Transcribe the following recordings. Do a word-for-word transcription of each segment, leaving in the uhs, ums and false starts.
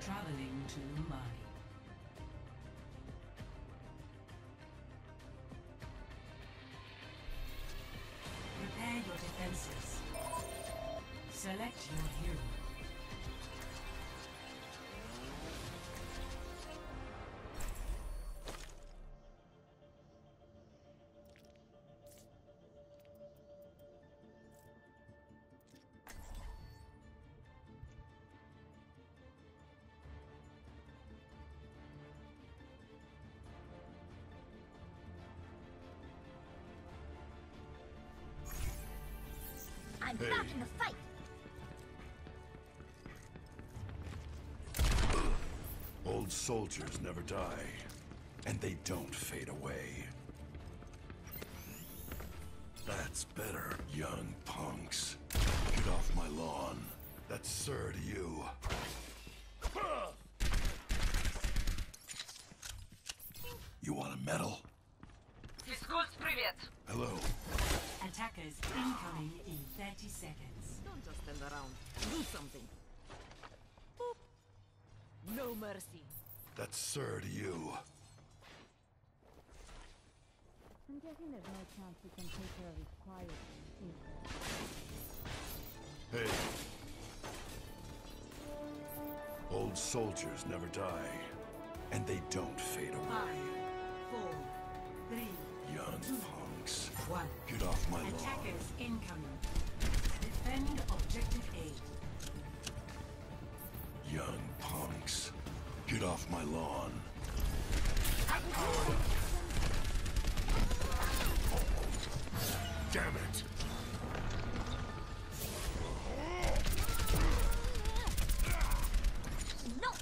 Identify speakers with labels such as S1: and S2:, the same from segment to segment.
S1: Traveling to mine. Prepare your defenses. Select your hero.
S2: I'm
S3: Hey.
S2: back in the fight!
S3: Old soldiers never die, and they don't fade away. That's better, young punks. Get off my lawn. That's sir to you. You want a medal? Hello.
S1: Attackers incoming in thirty seconds.
S4: Don't just stand around. Do something. Boop. No mercy.
S3: That's sir to you.
S2: I'm guessing there's no chance we can take care of it quietly, is there?
S3: Hey. Old soldiers never die, and they don't fade away.
S1: Five, four, three,
S3: Young
S1: two,
S3: punks.
S1: one.
S3: Get off my lawn.
S1: Attackers incoming. Defend objective A.
S3: Young punks. Get off my lawn. Damn it!
S2: No!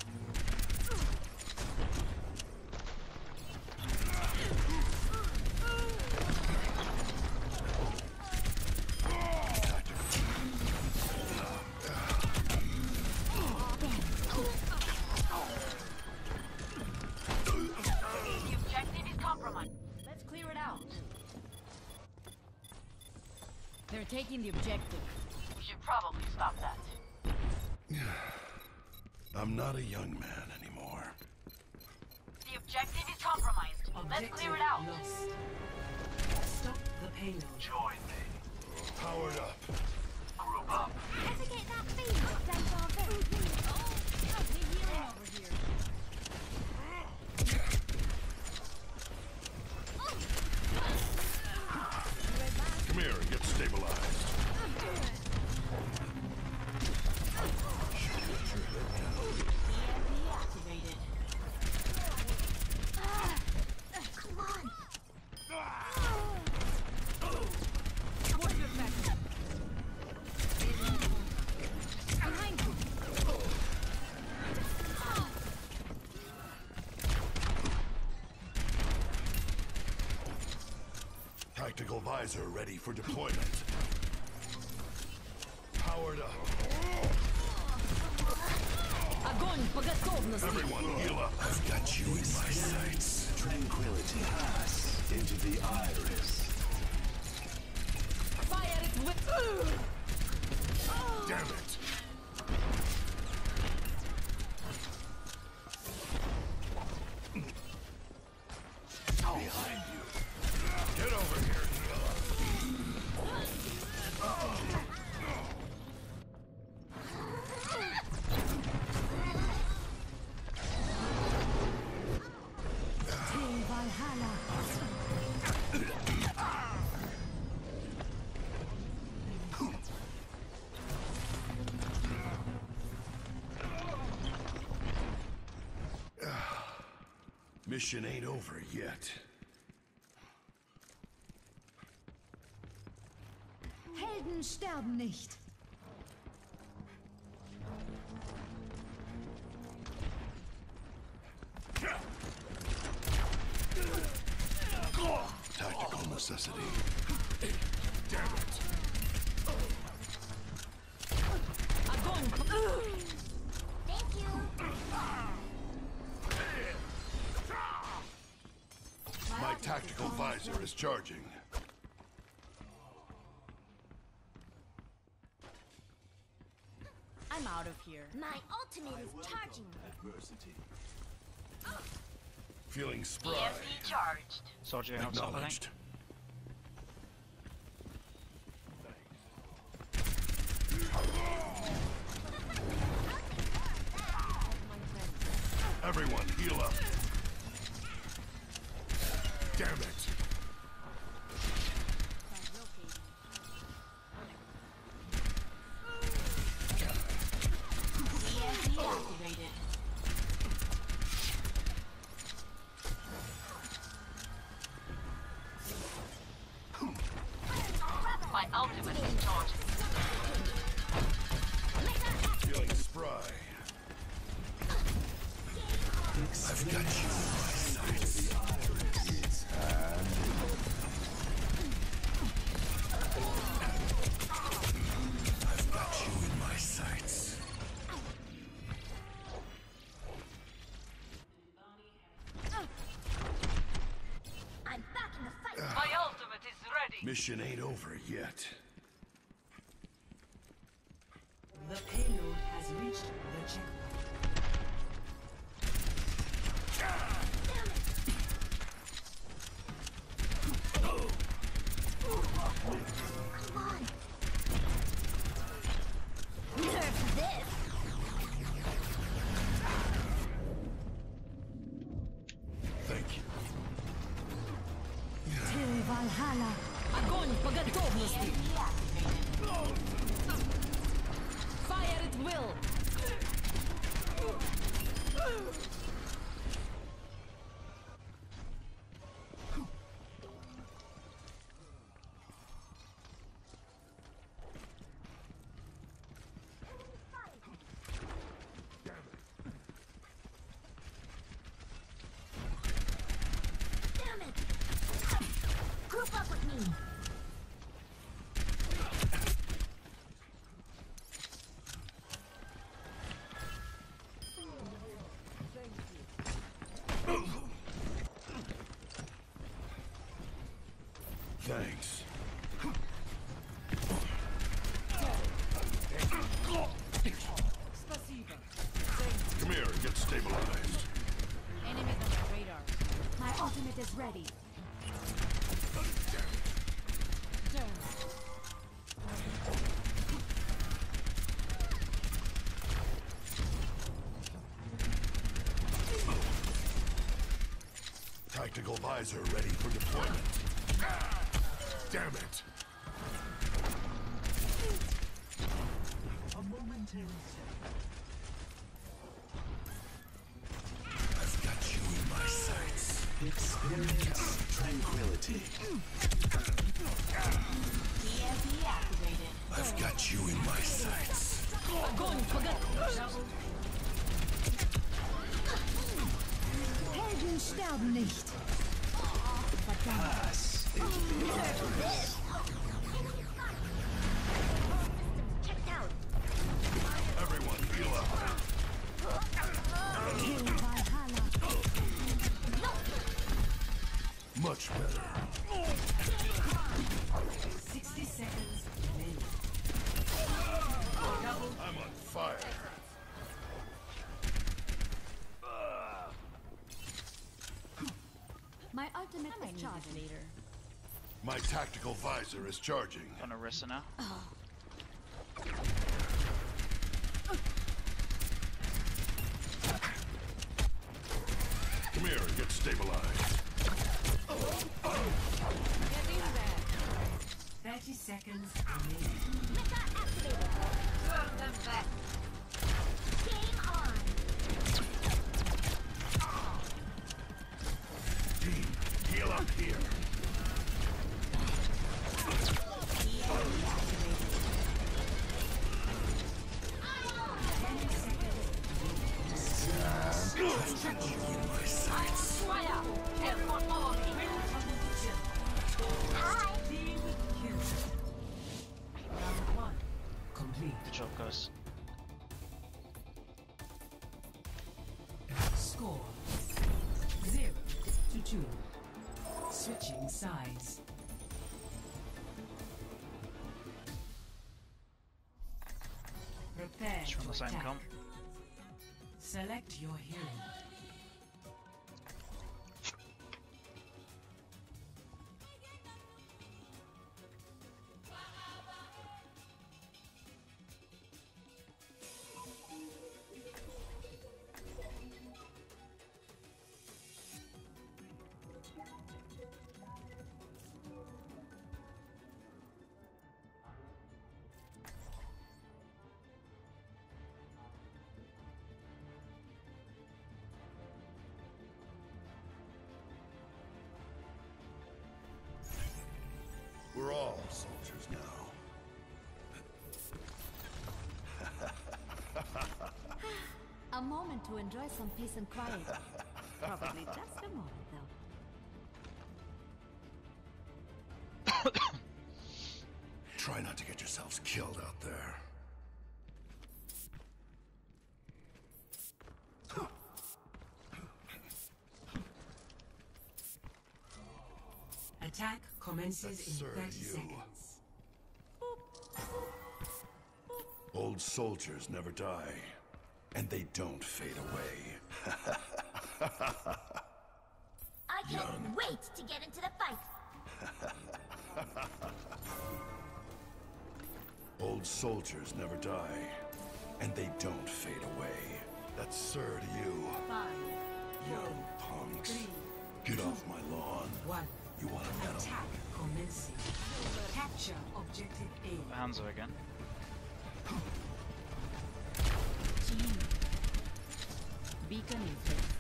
S4: Let's clear it out. They're taking the objective.
S5: We should probably stop that.
S3: I'm not a young man anymore.
S5: The objective is compromised. Let's clear it out.
S1: Lost. Stop the payload.
S3: Join me. Powered up.
S5: Group up.
S2: Ever get that feeling of deja vu?
S4: Oh, how's he healing over here?
S3: Come here and get stabilized.
S4: Activated.
S2: Come on!
S4: What's your factor? Behind you.
S3: Tactical visor ready for deployment. Powered up.
S4: Огонь по готовности.
S3: Everyone heal up. I've got you in my sights.
S6: Tranquility pass into the iris.
S4: Fire it with.
S3: Damn it.
S6: Behind you.
S3: Get over here, healer.
S2: Team Valhalla!
S3: Mission ain't over yet.
S2: Helden sterben nicht!
S3: Tactical necessity. Damn it.
S4: Огонь по.
S2: Thank you!
S3: My tactical visor is charging.
S4: I'm out of here.
S7: My ultimate is charging.
S6: Adversity.
S3: Feeling spry.
S5: E M P charged.
S8: Soldier on top, I think.
S3: Acknowledged. Everyone, heal up. Damn it.
S1: E M P activated.
S5: My ultimate is charged.
S3: Feeling spry. I've got you in my sights. I've got you in my sights.
S7: I'm back in the fight.
S5: My ultimate is ready.
S3: Mission ain't over yet.
S1: The payload has reached the checkpoint.
S7: Come on. Nerf this.
S3: Thank you.
S2: Till Valhalla.
S4: Огонь по готовности! Fire at will!
S7: Damn it. Group up with me.
S3: Thanks.
S4: Спасибо.
S3: Come here and get stabilized.
S2: Enemies on the radar. My ultimate is ready.
S3: Tactical visor ready for deployment. Damn it.
S6: A momentary
S3: I've got you in my sights.
S6: experience tranquility.
S1: E M P activated.
S3: I've got you in my sights.
S4: Огонь по готовности!
S2: Helden sterben nicht.
S6: Pass into the iris.
S7: Checked out.
S3: Everyone heal up.
S2: Till Valhalla.
S3: Much better.
S1: sixty seconds remaining. Double
S3: I'm on fire.
S2: My ultimate is charging. Later.
S3: My tactical visor is charging.
S8: On Orisa now.
S3: Come here and get stabilized.
S1: thirty seconds remaining.
S7: Meta activated.
S5: Turn them back.
S7: Game on.
S3: Team, heal up here. I've got you in my sights.
S5: Fire. Everyone follow me.
S7: Hi.
S1: Team kill. Round one complete.
S8: Good job, guys.
S1: Score zero to two. Switching sides. Prepare
S8: Just from
S1: to
S8: the same
S1: attack.
S8: comp.
S1: Select your hero.
S3: We're all soldiers now.
S2: A moment to enjoy some peace and quiet. Probably just a moment, though.
S3: Try not to get yourselves killed out there.
S1: Attack commences
S3: That's
S1: in
S3: serve
S1: thirty
S3: you.
S1: seconds.
S3: Old soldiers never die, and they don't fade away.
S7: I can't wait to get into the fight.
S3: Old soldiers never die, and they don't fade away. That's sir to you,
S1: Five,
S3: young punks.
S1: three,
S3: Get off my lawn.
S1: one.
S3: You want a medal?
S1: Attack commencing. Capture objective A.
S8: Hands up again.
S2: Team. Beacon is hit.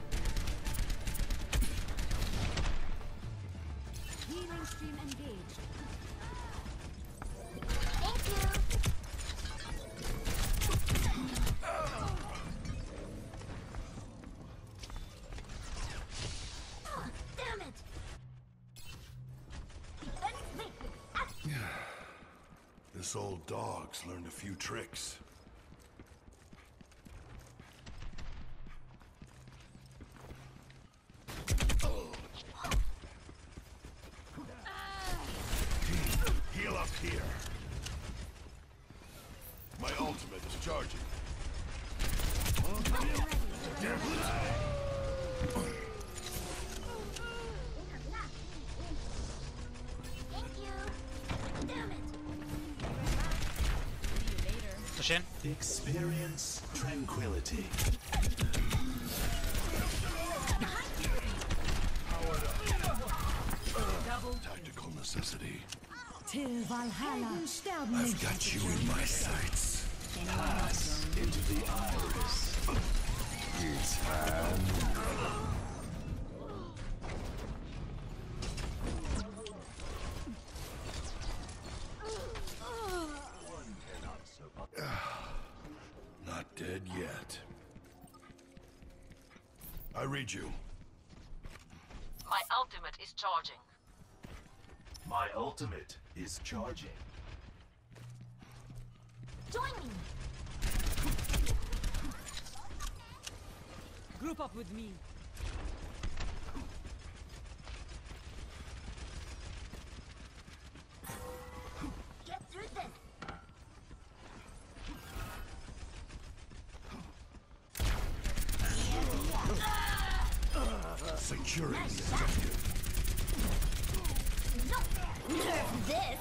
S2: Healing stream engaged.
S7: Thank you. Oh, damn it. Defense matrix active.
S3: This old dog's learned a few tricks. Heal up here. My ultimate is charging.
S7: Thank you. Damn it.
S8: Push in.
S6: Experience tranquility.
S3: Tactical necessity.
S2: Till Valhalla. Sterben
S3: I've
S2: nicht.
S3: got you in my sights.
S6: Pass into the iris.
S3: It's time. Not dead yet. I read you.
S5: My ultimate is charging.
S6: My ultimate is charging.
S7: Join me.
S4: Group up with me.
S7: Get through this.
S3: Securing the
S7: Nice shot.
S3: objective.
S7: No. Nerf this.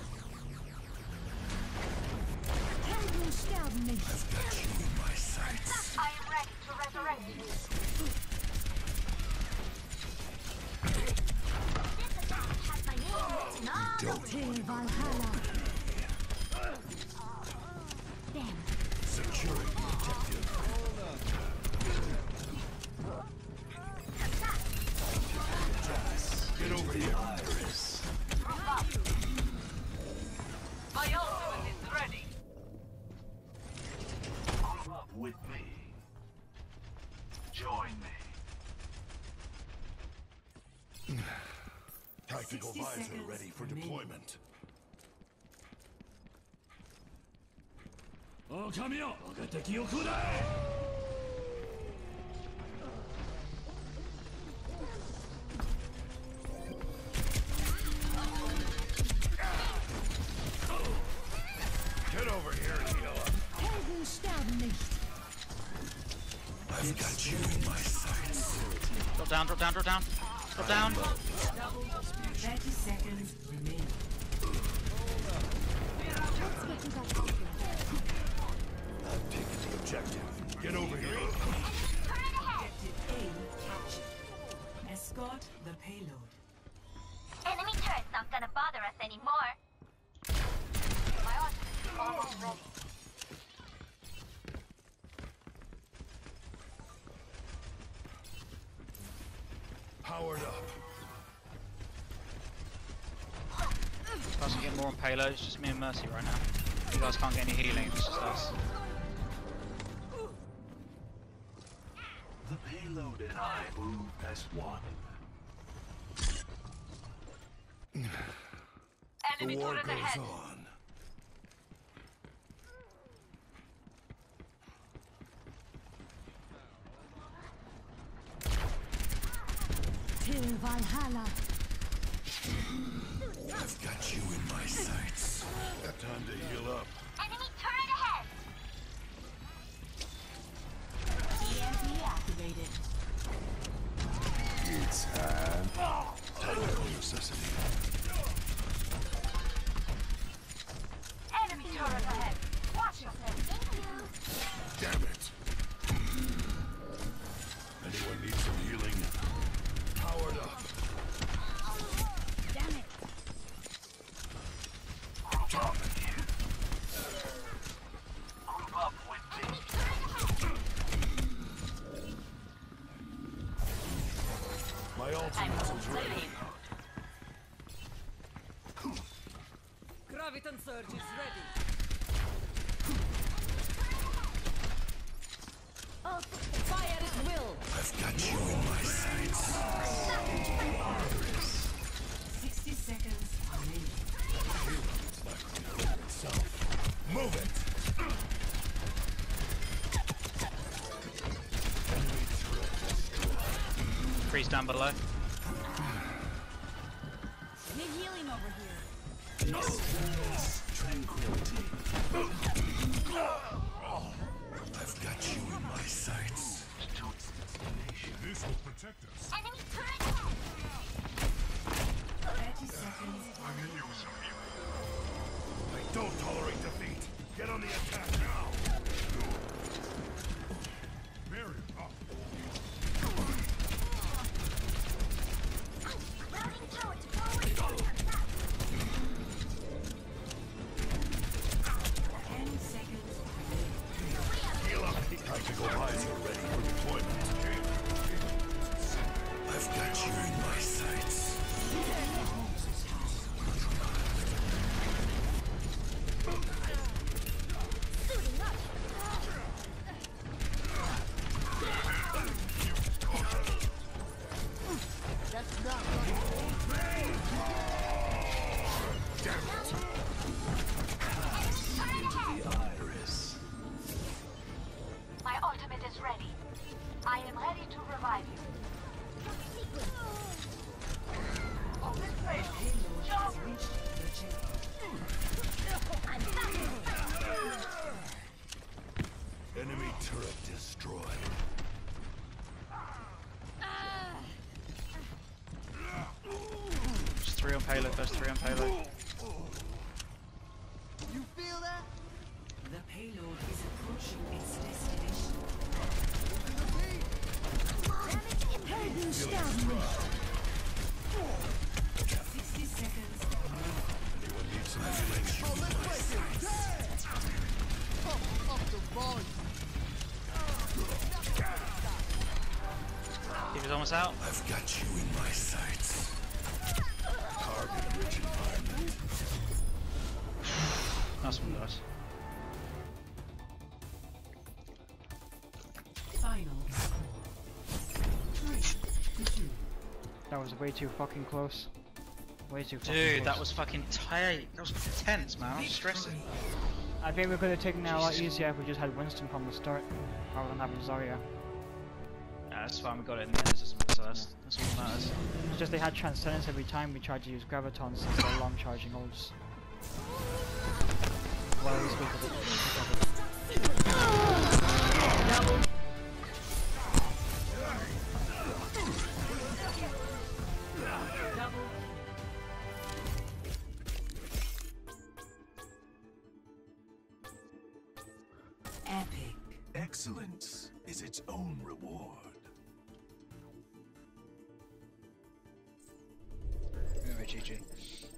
S2: Helden sterben nicht.
S3: I've got you in my sights.
S5: I am ready to resurrect you.
S7: This attack has my name written all
S3: Don't
S7: over it.
S2: Till Valhalla. Damn.
S3: Securing the objective. Get over here.
S6: Iris.
S5: My ultimate is ready.
S6: Group up with me. Join me.
S3: Tactical
S1: sixty
S3: visor
S1: seconds
S3: ready for
S1: remaining.
S3: deployment. Get over here and heal up.
S2: Helden sterben nicht.
S3: I've got you in my sights.
S8: Drop down, drop down, drop down. Drop down.
S1: thirty seconds remaining.
S3: I've taken the objective. Get over here.
S1: Objective A captured. Escort the payload.
S7: Enemy turrets not gonna bother us anymore.
S5: My ultimate is almost ready.
S3: Powered up.
S8: Guys can get more on payload, it's just me and Mercy right now. You guys can't get any healing, it's just us.
S6: The payload and I move as one.
S5: Enemy
S3: The war
S5: turret
S3: goes
S5: ahead.
S3: on.
S2: Till Valhalla.
S3: I've got you in my sights. Got time to heal up.
S7: Enemy turret ahead. E M P activated.
S3: It's time. Tactical necessity.
S5: Enemy turret ahead. Watch yourself.
S3: Damn it. Anyone need some healing? Powered up.
S2: Damn it.
S6: Group up with me.
S3: My ultimate is ready.
S4: Graviton surge is ready.
S2: Oh, fire at will.
S3: I've got you in my sights.
S1: sixty seconds remaining.
S3: It's not going to hurt itself. Move it! Enemy turret destroyed.
S8: Freeze down below.
S2: Need healing over here.
S6: Tranquility.
S3: I've got you in my sights.
S6: To its destination.
S3: This will protect us.
S7: Enemy turret ahead.
S1: thirty seconds remaining.
S3: I don't tolerate defeat. Get on the attack now. Mary, up.
S7: Routing turret forward.
S1: ten seconds remaining.
S3: Heal up. Tactical visor ready for deployment. I've got you in my sights.
S7: Suiting up.
S2: That's not
S6: Into the iris.
S5: My ultimate is ready. I am ready to revive you. On this place.
S1: Payload has reached the checkpoint.
S7: I'm back.
S3: Enemy turret destroyed.
S8: Just three on payload, there's three on payload.
S1: The payload is approaching its destination. sixty seconds remaining.
S3: Anyone need some healing?
S8: He was almost out.
S3: I've got you in my sights. Carbon-rich environment.
S8: Nice one, guys.
S1: Final score. Three to two.
S9: That was way too fucking close. Way too fucking
S8: Dude,
S9: close.
S8: that was fucking tight. That was tense, man. I was stressing.
S9: I think we could have taken it a lot
S8: Jesus.
S9: easier if we just had Winston from the start, rather than having Zarya.
S8: Nah, that's fine. We got it in there. It doesn't matter. So that's, that's all that matters.
S9: It's just they had Transcendence every time we tried to use Gravitons instead of long charging ults. Well, at least we could have
S1: Epic.
S3: Excellence is its own reward.
S8: Anyway, G G.